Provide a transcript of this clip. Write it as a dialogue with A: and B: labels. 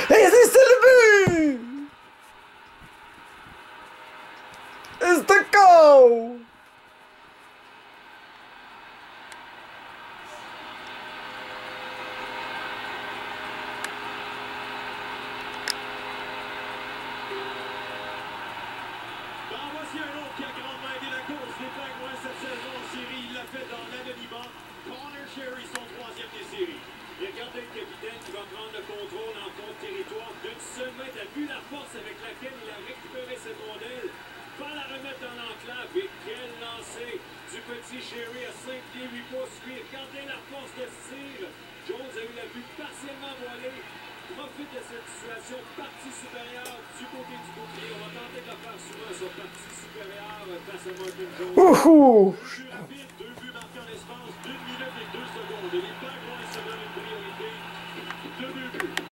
A: Et c'est le but! It's the goal!
B: Voici un autre qui a grandement aidé la course des Pingouins cette saison en série. Il l'a fait dans l'anonymat. Connor Sheary, son troisième des séries. Regardez le capitaine qui va prendre le contrôle en fond de territoire d'une seule main. T'as vu la force avec laquelle il a récupéré cette rondelle. Va la remettre dans l'enclave. Et quel lancer du petit Sheary à 5 pieds 8 pouces. Lui, regardez la force de ce tir. Jones a eu la vue partiellement voilée. Profite de cette situation, partie supérieure du côté du bouclier. On va tenter de le faire souvent sur partie supérieure face à Martin Jones.
A: Wouhou!
B: Jeu rapide, 2 buts marqués en l'espace d'1 minute et 2 secondes. Et les Pingouins se donnent une priorité de 2 buts.